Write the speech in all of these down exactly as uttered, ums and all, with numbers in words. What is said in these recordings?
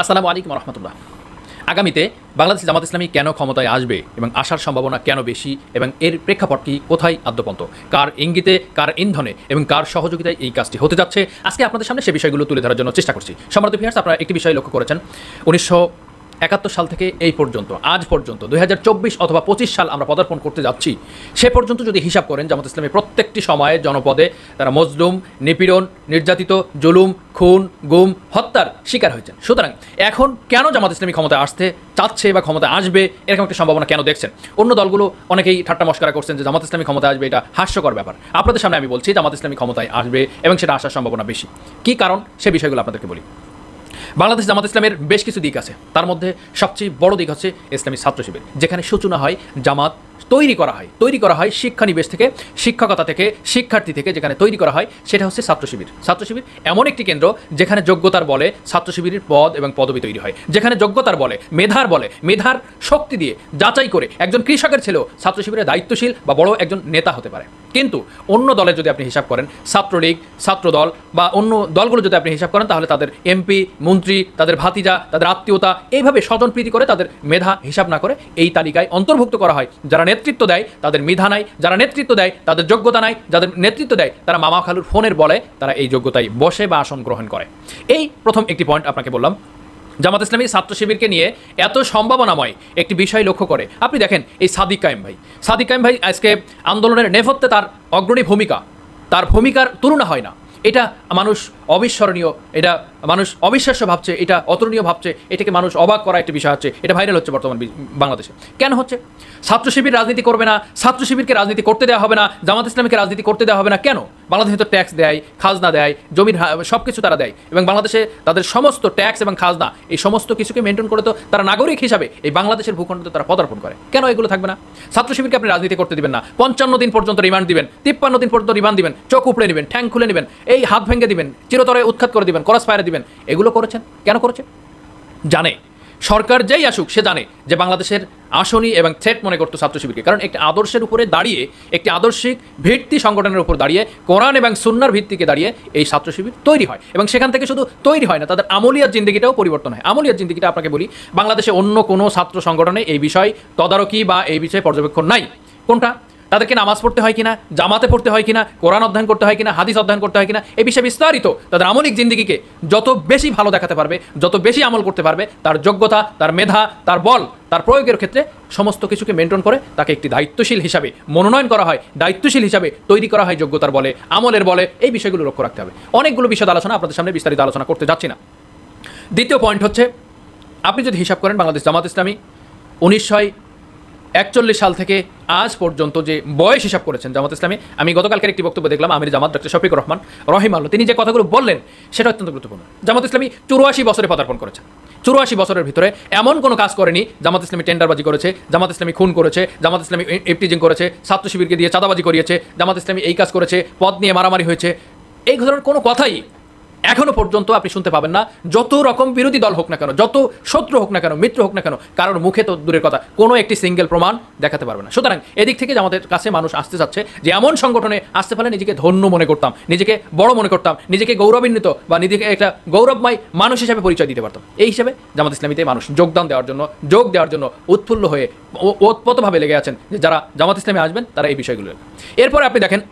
আসসালামু আলাইকুম রহমতুল্লাহ। আগামীতে বাংলাদেশ জামাত ইসলামী কেন ক্ষমতায় আসবে এবং আসার সম্ভাবনা কেন বেশি এবং এর প্রেক্ষাপট কি, কোথায় আদ্যপন্ত, কার ইঙ্গিতে, কার ইন্ধনে এবং কার সহযোগিতায় এই কাজটি হতে যাচ্ছে, আজকে আপনাদের সামনে সে বিষয়গুলো তুলে ধরার জন্য চেষ্টা করছি। সম্মানিত ভিউয়ার্স, আপনারা একটি বিষয় লক্ষ্য করেছেন, উনিশশো একাত্তর সাল থেকে এই পর্যন্ত, আজ পর্যন্ত দুই হাজার চব্বিশ অথবা পঁচিশ সাল আমরা পদার্পণ করতে যাচ্ছি, সে পর্যন্ত যদি হিসাব করেন জামাত ইসলামী প্রত্যেকটি সময়ে জনপদে তারা মজলুম, নিপীড়ন, নির্যাতিত, জুলুম, খুন, গুম, হত্যার শিকার হয়েছেন। সুতরাং এখন কেন জামাত ইসলামী ক্ষমতায় আসতে চাচ্ছে বা ক্ষমতায় আসবে এরকম একটা সম্ভাবনা কেন দেখছেন? অন্য দলগুলো অনেকেই ঠাট্টা মস্করা করছেন যে জামাত ইসলামী ক্ষমতায় আসবে, এটা হাস্যকর ব্যাপার। আপনাদের সামনে আমি বলছি জামাত ইসলামী ক্ষমতায় আসবে এবং সেটা আসার সম্ভাবনা বেশি। কী কারণ সে বিষয়গুলো আপনাদেরকে বলি। বাংলাদেশ জামাত ইসলামের বেশ কিছু দিক আছে, তার মধ্যে সবচেয়ে বড় দিক হচ্ছে ইসলামী ছাত্র শিবির, যেখানে সূচনা হয় জামাত তৈরি করা হয় তৈরি করা হয় শিক্ষানিবেশ থেকে, শিক্ষকতা থেকে, শিক্ষার্থী থেকে যেখানে তৈরি করা হয় সেটা হচ্ছে ছাত্র শিবির। ছাত্র শিবির এমন একটি কেন্দ্র যেখানে যোগ্যতার বলে ছাত্র শিবিরের পদ এবং পদবি তৈরি হয়, যেখানে যোগ্যতার বলে, মেধার বলে, মেধার শক্তি দিয়ে যাচাই করে একজন কৃষকের ছেলেও ছাত্র শিবিরের দায়িত্বশীল বা বড় একজন নেতা হতে পারে। কিন্তু অন্য দলের যদি আপনি হিসাব করেন, ছাত্রলীগ, ছাত্রদল বা অন্য দলগুলো যদি আপনি হিসাব করেন, তাহলে তাদের এমপি, মন্ত্রী, তাদের ভাতিজা, তাদের আত্মীয়তা, এইভাবে স্বজনপ্রীতি করে তাদের মেধা হিসাব না করে এই তালিকায় অন্তর্ভুক্ত করা হয়। যারা নেতৃত্ব দেয় তাদের মেধা নাই, যারা নেতৃত্ব দেয় তাদের যোগ্যতা নাই, যাদের নেতৃত্ব দেয় তারা মামা খালুর ফোনের বলে তারা এই যোগ্যতায় বসে বা আসন গ্রহণ করে। এই প্রথম একটি পয়েন্ট আপনাকে বললাম। জামাত ইসলামী ছাত্র শিবিরকে নিয়ে এত সম্ভাবনাময় একটি বিষয় লক্ষ্য করে আপনি দেখেন এই সাদিক কায়েম ভাই সাদিক কায়েম ভাই আজকে আন্দোলনের নেপথ্যে তার অগ্রণী ভূমিকা, তার ভূমিকার তুলনা হয় না। এটা মানুষ অবিস্মরণীয়, এটা মানুষ অবিশ্বাস্য ভাবছে, এটা অতুলনীয় ভাবছে, এটাকে মানুষ অবাক করা একটা বিষয় হচ্ছে। এটা ভাইরাল হচ্ছে বর্তমান বাংলাদেশে। কেন হচ্ছে? ছাত্র শিবির রাজনীতি করবে না, ছাত্র শিবিরকে রাজনীতি করতে দেওয়া হবে না, জামাত ইসলামীকে রাজনীতি করতে দেওয়া হবে না। কেন? বাংলাদেশে তো ট্যাক্স দেয়, খাজনা দেয়, জমির সব কিছু তারা দেয় এবং বাংলাদেশে তাদের সমস্ত ট্যাক্স এবং খাজনা এই সমস্ত কিছুকে মেনটেন করে তো তারা নাগরিক হিসাবে এই বাংলাদেশের ভূখণ্ডে তারা পদার্পণ করে। কেন এগুলো থাকবে না? ছাত্র শিবিরকে আপনি রাজনীতি করতে দিবেন না, পঞ্চান্ন দিন পর্যন্ত রিমান্ড দিবেন, তিপ্পান্ন দিন পর্যন্ত রিমান্ড দিবেন, চোখ উপড়ে নেবেন, ঠ্যাং খুলে নেবেন, এই হাত ভেঙে দিবেন, চিরতরে উৎখাত করে দিবেন, ক্রস ফায়ারে দিবেন। এগুলো করেছেন কেন? করেছে জানে সরকার যেই আসুক সে জানে যে বাংলাদেশের আসনি এবং থ্রেট মনে করতো ছাত্র শিবিরকে। কারণ একটি আদর্শের উপরে দাঁড়িয়ে, একটি আদর্শিক ভিত্তি সংগঠনের উপর দাঁড়িয়ে, কোরআন এবং সুন্নাহর ভিত্তিকে দাঁড়িয়ে এই ছাত্র শিবির তৈরি হয় এবং সেখান থেকে শুধু তৈরি হয় না, তাদের আমলিয়াত জিন্দেগিটাও পরিবর্তন হয়। আমলিয়াত জিন্দেগিটা আপনাকে বলি, বাংলাদেশে অন্য কোনো ছাত্র সংগঠনে এই বিষয় তদারকি বা এই বিষয়ে পর্যবেক্ষণ নাই। কোনটা? তাদেরকে নামাজ পড়তে হয় কিনা, জামাতে পড়তে হয় কিনা, কোরআন অধ্যয়ন করতে হয় কিনা, হাদিস অধ্যয়ন করতে হয় কিনা, এই বিষয়ে বিস্তারিত তাদের আমলিক জিন্দিগিকে যত বেশি ভালো দেখাতে পারবে, যত বেশি আমল করতে পারবে, তার যোগ্যতা, তার মেধা, তার বল, তার প্রয়োগের ক্ষেত্রে সমস্ত কিছুকে মেনটেন করে তাকে একটি দায়িত্বশীল হিসাবে মনোনয়ন করা হয়, দায়িত্বশীল হিসাবে তৈরি করা হয় যোগ্যতার বলে, আমলের বলে। এই বিষয়গুলো লক্ষ্য রাখতে হবে। অনেকগুলো বিশদ আলোচনা আপনাদের সামনে বিস্তারিত আলোচনা করতে যাচ্ছি না। দ্বিতীয় পয়েন্ট হচ্ছে, আপনি যদি হিসাব করেন বাংলাদেশ জামাত ইসলামী উনিশশো একচল্লিশ সাল থেকে আজ পর্যন্ত যে বয়স হিসাব করেছেন জামাত ইসলামী, আমি গতকালকের একটি বক্তব্য দেখলাম আমির জামাত ডক্টর শফিকুর রহমান রহিমাল্লাহ, তিনি যে কথাগুলো বললেন সেটা অত্যন্ত গুরুত্বপূর্ণ। জামাত ইসলামী চুরাশি বছরে পদার্পণ করেছেন। চুরাশি বছরের ভিতরে এমন কোনো কাজ করেনি জামাত ইসলামী টেন্ডারবাজি করেছে, জামাত ইসলামী খুন করেছে, জামাত ইসলামী ইফটিজিং করেছে, ছাত্র শিবিরকে দিয়ে চাঁদাবাজি করিয়েছে, জামাত ইসলামী এই কাজ করেছে, পদ নিয়ে মারামারি হয়েছে, এই ধরনের কোনো কথাই এখনো পর্যন্ত আপনি শুনতে পাবেন না। যত রকম বিরোধী দল হোক না কেন, যত শত্রু হোক না কেন, মিত্র হোক না কেন, কারোর মুখে তো দূরের কথা কোনো একটি সিঙ্গেল প্রমাণ দেখাতে পারবে না। সুতরাং এদিক থেকে আমাদের কাছে মানুষ আসতে চাচ্ছে যে এমন সংগঠনে আসতে পারলে নিজেকে ধন্য মনে করতাম, নিজেকে বড় মনে করতাম, নিজেকে গৌরবান্বিত বা নিজেকে একটা গৌরবময় মানুষ হিসেবে পরিচয় দিতে পারতাম। এই হিসেবে জামাত ইসলামীতে মানুষ যোগদান দেওয়ার জন্য, যোগ দেওয়ার জন্য উৎফুল্ল হয়ে ওতপ্রোতভাবে লেগে আছেন যে যারা জামাত ইসলামী আসবেন তারা এই বিষয়গুলো। এরপরে আপনি দেখেন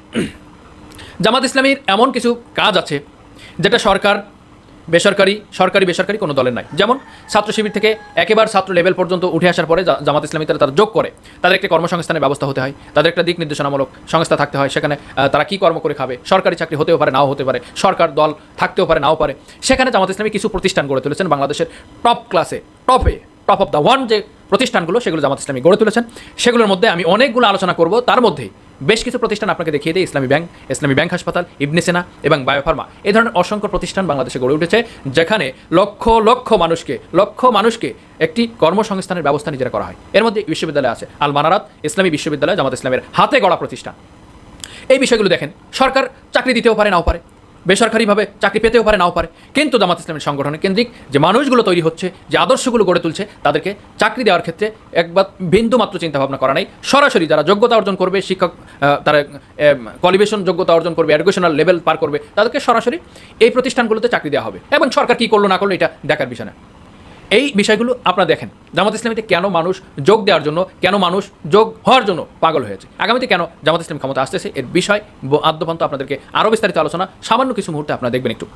জামাত ইসলামীর এমন কিছু কাজ আছে যেটা সরকার, বেসরকারি, সরকারি বেসরকারি কোনো দলের নাই। যেমন ছাত্র শিবির থেকে একেবারে ছাত্র লেভেল পর্যন্ত উঠে আসার পরে জামাত ইসলামী তারা তারা যোগ করে তাদের একটা কর্মসংস্থানের ব্যবস্থা হতে হয়, তাদের একটা দিক নির্দেশনামূলক সংস্থা থাকতে হয়, সেখানে তারা কী কর্ম করে খাবে, সরকারি চাকরি হতেও পারে নাও হতে পারে, সরকার দল থাকতেও পারে নাও পারে। সেখানে জামাত ইসলামী কিছু প্রতিষ্ঠান গড়ে তুলেছেন, বাংলাদেশের টপ ক্লাসে, টপে, টপ অফ দ্য ওয়ান যে প্রতিষ্ঠানগুলো সেগুলো জামাত ইসলামী গড়ে তুলেছেন। সেগুলোর মধ্যে আমি অনেকগুলো আলোচনা করব, তার মধ্যেই বেশ কিছু প্রতিষ্ঠান আপনাকে দেখিয়ে দিই। ইসলামী ব্যাংক, ইসলামী ব্যাংক হাসপাতাল, ইবনে সিনা এবং বায়োফার্মা, এই ধরনের অসংখ্য প্রতিষ্ঠান বাংলাদেশে গড়ে উঠেছে, যেখানে লক্ষ লক্ষ মানুষকে লক্ষ মানুষকে একটি কর্মসংস্থানের ব্যবস্থা নিজেরা করা হয়। এর মধ্যে বিশ্ববিদ্যালয় আছে, আল মানারাত ইসলামী বিশ্ববিদ্যালয় জামাত ইসলামের হাতে গড়া প্রতিষ্ঠান। এই বিষয়গুলো দেখেন, সরকার চাকরি দিতেও পারে নাও পারে, বেসরকারিভাবে চাকরি পেতেও পারে নাও পারে, কিন্তু জামাত ইসলামের সংগঠনের কেন্দ্রিক যে মানুষগুলো তৈরি হচ্ছে, যে আদর্শগুলো গড়ে তুলছে, তাদেরকে চাকরি দেওয়ার ক্ষেত্রে একবার বিন্দু মাত্র চিন্তাভাবনা করা নেই। সরাসরি যারা যোগ্যতা অর্জন করবে, শিক্ষক তারা কোয়ালিফিকেশন যোগ্যতা অর্জন করবে, এডুকেশনাল লেভেল পার করবে, তাদেরকে সরাসরি এই প্রতিষ্ঠানগুলোতে চাকরি দেওয়া হবে এবং সরকার কী করলো না করলো এটা দেখার বিষয় না। এই বিষয়গুলো আপনারা দেখেন জামাত ইসলামীতে কেন মানুষ যোগ দেওয়ার জন্য, কেন মানুষ যোগ হওয়ার জন্য পাগল হয়েছে, আগামীতে কেন জামাত ইসলামী ক্ষমতা আসতেছে, এর বিষয় আদ্যপান্ত আপনাদেরকে আরও বিস্তারিত আলোচনা সামান্য কিছু মুহূর্তে আপনারা দেখবেন একটু।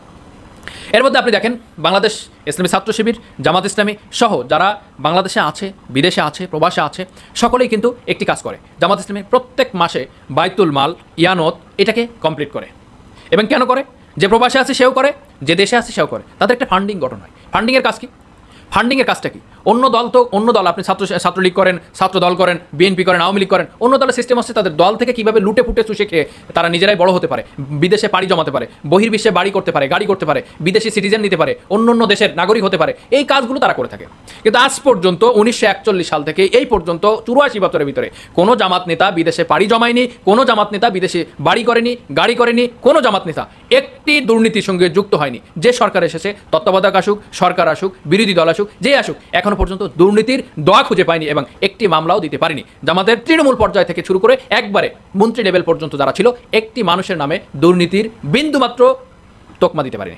এর মধ্যে আপনি দেখেন বাংলাদেশ ইসলামী ছাত্র শিবির, জামাত ইসলামী সহ যারা বাংলাদেশে আছে, বিদেশে আছে, প্রবাসে আছে, সকলেই কিন্তু একটি কাজ করে। জামাত ইসলামী প্রত্যেক মাসে বাইতুল মাল, ইয়ানত এটাকে কমপ্লিট করে। এবং কেন করে? যে প্রবাসে আছে সেও করে, যে দেশে আছে সেও করে। তাদের একটা ফান্ডিং গঠন হয়। ফান্ডিংয়ের কাজ কি? ফান্ডিংয়ের কাজটা কি? অন্য দল তো অন্য দল, আপনি ছাত্র ছাত্রলীগ করেন, ছাত্র দল করেন, বিএনপি করেন, আওয়ামী লীগ করেন, অন্য দলের সিস্টেম আছে তাদের দল থেকে কীভাবে লুটে ফুটে চুষে খেয়ে তারা নিজেরাই বড় হতে পারে, বিদেশে পাড়ি জমাতে পারে, বহির্বিশ্বে বাড়ি করতে পারে, গাড়ি করতে পারে, বিদেশি সিটিজেন নিতে পারে, অন্য অন্য দেশের নাগরিক হতে পারে। এই কাজগুলো তারা করে থাকে। কিন্তু আজ পর্যন্ত উনিশশো একচল্লিশ সাল থেকে এই পর্যন্ত চুরাশি বছরের ভিতরে কোনো জামাত নেতা বিদেশে পাড়ি জমায়নি, কোনো জামাত নেতা বিদেশে বাড়ি করেনি, গাড়ি করেনি, কোনো জামাত নেতা একটি দুর্নীতির সঙ্গে যুক্ত হয়নি। যে সরকার এসেছে, তত্ত্বাবধায়ক আসুক, সরকার আসুক, বিরোধী দল আসুক, যে আসুক, এখনো পর্যন্ত দুর্নীতির দোয়া খুঁজে পায়নি এবং একটি মামলাও দিতে পারেনি। জামাতের তৃণমূল পর্যায় থেকে শুরু করে একবারে মন্ত্রী লেভেল পর্যন্ত যারা ছিল, একটি মানুষের নামে দুর্নীতির বিন্দুমাত্র তোকমা দিতে পারেনি।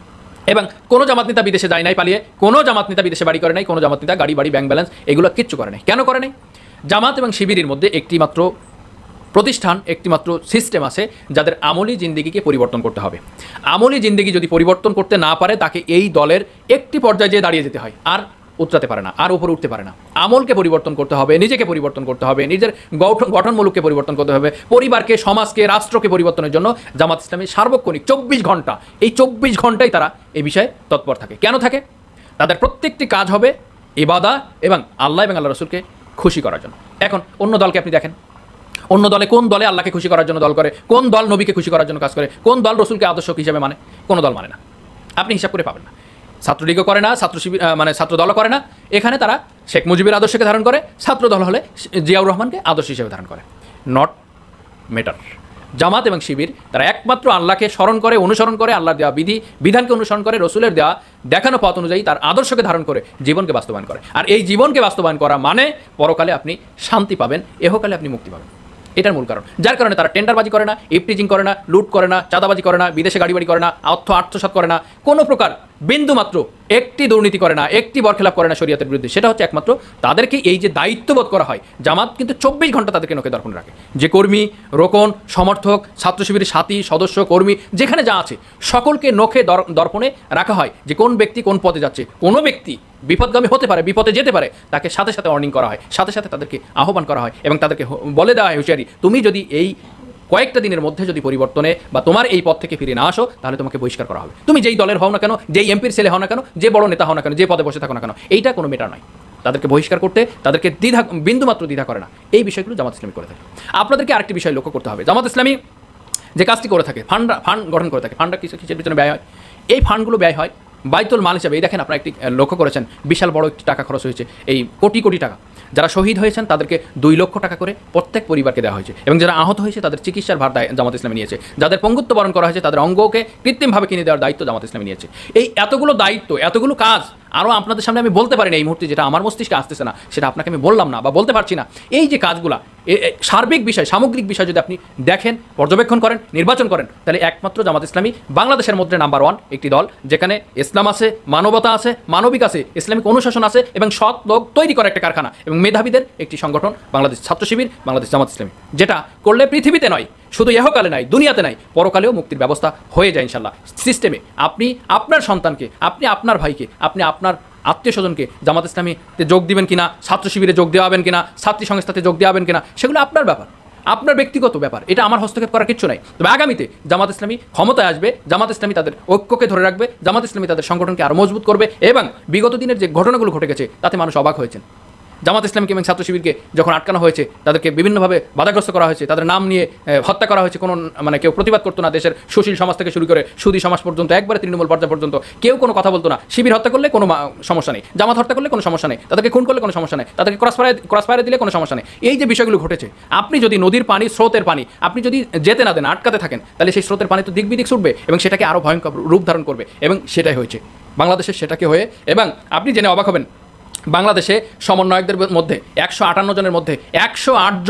এবং কোনো জামাত নেতা বিদেশে যায় নাই পালিয়ে, কোনো জামাত নেতা বিদেশে বাড়ি করে নাই, কোনো জামাত নেতা গাড়ি বাড়ি ব্যাংক ব্যালেন্স এগুলো কিচ্ছু করে নাই। কেন করে নাই? জামাত এবং শিবিরের মধ্যে একটি মাত্র প্রতিষ্ঠান, একটিমাত্র সিস্টেম আছে যাদের আমলি জিন্দিগিকে পরিবর্তন করতে হবে। আমলি জিন্দিগি যদি পরিবর্তন করতে না পারে, তাকে এই দলের একটি পর্যায়ে যেয়ে দাঁড়িয়ে যেতে হয়, আর উতরাতে পারে না, আর উপরে উঠতে পারে না। আমলকে পরিবর্তন করতে হবে, নিজেকে পরিবর্তন করতে হবে, নিজের গঠন গঠনমূলককে পরিবর্তন করতে হবে, পরিবারকে, সমাজকে, রাষ্ট্রকে পরিবর্তনের জন্য জামাত ইসলামী সার্বক্ষণিক চব্বিশ ঘন্টা, এই চব্বিশ ঘন্টায় তারা এই বিষয়ে তৎপর থাকে। কেন থাকে? তাদের প্রত্যেকটি কাজ হবে ইবাদত এবং আল্লাহ এবং আল্লাহ রসুলকে খুশি করার জন্য। এখন অন্য দলকে আপনি দেখেন, অন্য দলে কোন দলে আল্লাহকে খুশি করার জন্য দল করে, কোন দল নবীকে খুশি করার জন্য কাজ করে, কোন দল রসুলকে আদর্শ হিসেবে মানে? কোনো দল মানে না। আপনি হিসাব করে পাবেন না। ছাত্রলীগও করে না, ছাত্র শিবির মানে ছাত্র দলও করে না। এখানে তারা শেখ মুজিবের আদর্শকে ধারণ করে, ছাত্র দল হলে জিয়াউর রহমানকে আদর্শ হিসেবে ধারণ করে। Not matter. জামাত এবং শিবির তারা একমাত্র আল্লাহকে স্মরণ করে, অনুসরণ করে, আল্লাহর দেওয়া বিধি বিধানকে অনুসরণ করে, রসুলের দেওয়া দেখানো পথ অনুযায়ী তার আদর্শকে ধারণ করে জীবনকে বাস্তবায়ন করে। আর এই জীবনকে বাস্তবায়ন করা মানে পরকালে আপনি শান্তি পাবেন, এহকালে আপনি মুক্তি পাবেন। এটার মূল কারণ, যার কারণে তারা টেন্ডারবাজি করে না, ইফটিজিং করে না, লুট করে না, চাঁদাবাজি করে না, বিদেশে গাড়ি বাড়ি করে না, অর্থ আত্মসাৎ করে না, কোনো প্রকার বিন্দুমাত্র একটি দুর্নীতি করে না, একটি বরখেলাপ করে না শরীয়তের বিরুদ্ধে। সেটা হচ্ছে একমাত্র তাদেরকে এই যে দায়িত্ববোধ করা হয়। জামাত কিন্তু চব্বিশ ঘন্টা তাদেরকে নখে দর্পণে রাখে। যে কর্মী, রোকন, সমর্থক, ছাত্র শিবিরের সাথী, সদস্য, কর্মী যেখানে যা আছে সকলকে নখে দর্পণে রাখা হয় যে কোন ব্যক্তি কোন পথে যাচ্ছে। কোনো ব্যক্তি বিপদগামী হতে পারে, বিপদে যেতে পারে, তাকে সাথে সাথে ওয়ার্নিং করা হয়, সাথে সাথে তাদেরকে আহ্বান করা হয় এবং তাদেরকে বলে দেওয়া হয় হুঁশিয়ারি, তুমি যদি এই কয়েকটা দিনের মধ্যে যদি পরিবর্তনে বা তোমার এই পথ থেকে ফিরে না আসো, তাহলে তোমাকে বহিষ্কার করা হবে। তুমি যেই দলের হও না কেন, যেই এমপির ছেলে হও না কেন, যে বড় নেতা হও না কেন, যে পদে বসে থাকো না কেন, এইটা কোনো মেটার নয়। তাদেরকে বহিষ্কার করতে তাদেরকে দ্বিধা বিন্দুমাত্র দ্বিধা করে না। এই বিষয়গুলো জামাত ইসলামী করে থাকে। আপনাদেরকে আরেকটি বিষয় লক্ষ্য করতে হবে, জামাত ইসলামী যে কাজটি করে থাকে, ফান্ড ফান্ড গঠন করে থাকে, ফান্ডটা কিছু কিসের পিছনে ব্যয় হয়? এই ফান্ডগুলো ব্যয় হয় বাইতুল মাল হিসাবে। এই দেখেন, আপনারা একটি লক্ষ্য করেছেন, বিশাল বড় একটি টাকা খরচ হয়েছে, এই কোটি কোটি টাকা। যারা শহীদ হয়েছেন তাদেরকে দুই লক্ষ টাকা করে প্রত্যেক পরিবারকে দেওয়া হয়েছে এবং যারা আহত হয়েছে তাদের চিকিৎসার ভার জামাত ইসলামী নিয়েছে। যাদের পঙ্গুত্ব বরণ করা হয়েছে তাদের অঙ্গকে কৃত্রিমভাবে কিনে দেওয়ার দায়িত্ব জামাত ইসলামী নিয়েছে। এই এতগুলো দায়িত্ব, এতগুলো কাজ আরও আপনাদের সামনে আমি বলতে পারি না এই মুহূর্তে, যেটা আমার মস্তিষ্কে আসতেছে না সেটা আপনাকে আমি বললাম না বা বলতে পারছি না। এই যে কাজগুলা, সার্বিক বিষয়, সামগ্রিক বিষয় যদি আপনি দেখেন, পর্যবেক্ষণ করেন, নির্বাচন করেন, তাহলে একমাত্র জামাত ইসলামী বাংলাদেশের মধ্যে নাম্বার ওয়ান একটি দল, যেখানে ইসলাম আছে, মানবতা আছে, মানবিক আছে, ইসলামিক অনুশাসন আছে এবং সৎ লোক তৈরি করা একটা কারখানা এবং মেধাবীদের একটি সংগঠন বাংলাদেশ ছাত্র শিবির, বাংলাদেশ জামাত ইসলামী, যেটা করলে পৃথিবীতে নয়, শুধু ইহকালে নাই, দুনিয়াতে নাই, পরকালেও মুক্তির ব্যবস্থা হয়ে যায় ইনশাল্লাহ। সিস্টেমে আপনি আপনার সন্তানকে, আপনি আপনার ভাইকে, আপনি আপনার আত্মীয় স্বজনকে জামাত ইসলামীতে যোগ দিবেন কিনা, ছাত্র শিবিরে যোগ দেওয়াবেন কিনা, ছাত্রী সংস্থাতে যোগ দেওয়াবেন কিনা, সেগুলো আপনার ব্যাপার, আপনার ব্যক্তিগত ব্যাপার। এটা আমার হস্তক্ষেপ করার কিচ্ছু নাই। তবে আগামীতে জামাত ইসলামী ক্ষমতায় আসবে, জামাত ইসলামী তাদের ঐক্যকে ধরে রাখবে, জামাত ইসলামী তাদের সংগঠনকে আরও মজবুত করবে এবং বিগত দিনের যে ঘটনাগুলো ঘটে গেছে তাতে মানুষ অবাক হয়েছেন। জামাত ইসলামকে এবং ছাত্র শিবিরকে যখন আটকানো হয়েছে, তাদেরকে বিভিন্নভাবে বাধাগ্রস্ত করা হয়েছে, তাদের নাম নিয়ে হত্যা করা হয়েছে, কোনো মানে কেউ প্রতিবাদ করতো না। দেশের সুশীল সমাজ থেকে শুরু করে সুদী সমাজ পর্যন্ত, একবারে তৃণমূল পর্যায় পর্যন্ত কেউ কোনো কথা বলতো না। শিবির হত্যা করলে কোনো সমস্যা নেই, জামাত হত্যা করলে কোনো সমস্যা নেই, তাদেরকে খুন করলে কোনো সমস্যা নেই, তাদেরকে ক্রস ফায়ার ক্রস ফায়ারে দিলে কোনো সমস্যা নেই। এই যে বিষয়গুলো ঘটেছে, আপনি যদি নদীর পানি, স্রোতের পানি আপনি যদি যেতে না দেন, আটকাতে থাকেন, তাহলে সেই স্রোতের পানি তো দিক বিদিক ছুটবে এবং সেটাকে আরও ভয়ঙ্কর রূপ ধারণ করবে এবং সেটাই হয়েছে বাংলাদেশের, সেটাকে হয়ে। এবং আপনি জেনে অবাক হবেন, বাংলাদেশে সমন্বয়কদের মধ্যে একশো আটান্ন জনের মধ্যে একশো আট জন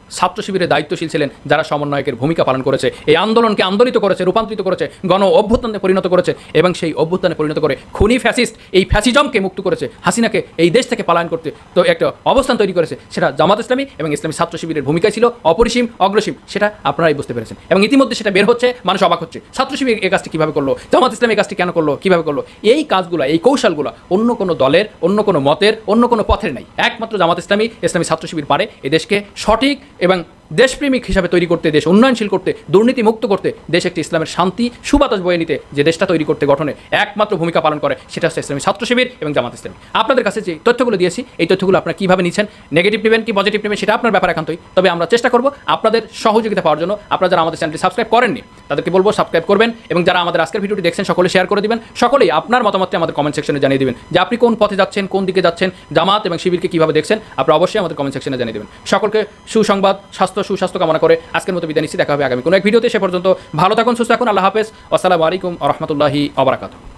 ছাত্র শিবিরের দায়িত্বশীল ছিলেন, যারা সমন্বয়কের ভূমিকা পালন করেছে, এই আন্দোলনকে আন্দোলিত করেছে, রূপান্তরিত করেছে, গণ অভ্যুত্থানে পরিণত করেছে এবং সেই অভ্যুত্থানে পরিণত করে খুনি ফ্যাসিস্ট এই ফ্যাসিজমকে মুক্ত করেছে, হাসিনাকে এই দেশ থেকে পলায়ন করতে তো একটা অবস্থান তৈরি করেছে, সেটা জামাত ইসলামী এবং ইসলামী ছাত্র শিবিরের ভূমিকা ছিল অপরিসীম, অগ্রসীম। সেটা আপনারাই বুঝতে পেরেছেন এবং ইতিমধ্যে সেটা বের হচ্ছে, মানুষ অবাক হচ্ছে। ছাত্র শিবির এই কাজটি কীভাবে করলো, জামাত ইসলামী এই কাজটি কেন করলো, কীভাবে করলো? এই কাজগুলো, এই কৌশলগুলো অন্য কোনো দলের, অন্য কোনো মতের, অন্য কোনো পথের নাই। একমাত্র জামাত ইসলামী, ইসলামী ছাত্র শিবির পারে এই দেশকে সঠিক এবং দেশপ্রেমিক হিসাবে তৈরি করতে, দেশ উন্নয়নশীল করতে, দুর্নীতি মুক্ত করতে, দেশ একটি ইসলামের শান্তি সুবাতাস বয়ে নিতে, যে দেশটা তৈরি করতে গঠনে একমাত্র ভূমিকা পালন করে, সেটা হচ্ছে ইসলামী ছাত্র শিবির এবং জামাত ইসলামী। আপনাদের কাছে যে তথ্যগুলো দিয়েছি, এই তথ্যগুলো আপনারা কীভাবে নিচ্ছেন, নেগেটিভ নেবেন কি পজিটিভ নেবেন, সেটা আপনার ব্যাপার একান্তই। তবে আমরা চেষ্টা করব আপনাদের সহযোগিতা পাওয়ার জন্য। আপনারা যারা আমাদের চ্যানেলটি সাবস্ক্রাইব করেননি তাদেরকে বলবো সাবস্ক্রাইব করবেন, এবং যারা আমাদের আজকের ভিডিওটি দেখছেন সকলে শেয়ার করে দিবেন। সকলেই আপনার মতামতটি আমাদের কমেন্ট সেকশনে জানিয়ে দিবেন যে আপনি কোন পথে যাচ্ছেন, কোন দিকে যাচ্ছেন, জামাত এবং শিবিরকে কীভাবে দেখছেন। আপনারা অবশ্যই আমাদের কমেন্ট সেকশনে জানিয়ে দেবেন। সকলকে সুসংবাদ, স্বাস্থ্য, সুস্বাস্থ্য কামনা করে আজকের মতো বিদায় নিচ্ছি। দেখা হবে আগামী কোনো এক ভিডিওতে। সে পর্যন্ত ভালো থাকুন, সুস্থ থাকুন। আল্লাহ হাফেজ। আসসালামু আলাইকুম ওয়া রাহমাতুল্লাহি ওয়া বারাকাতুহু।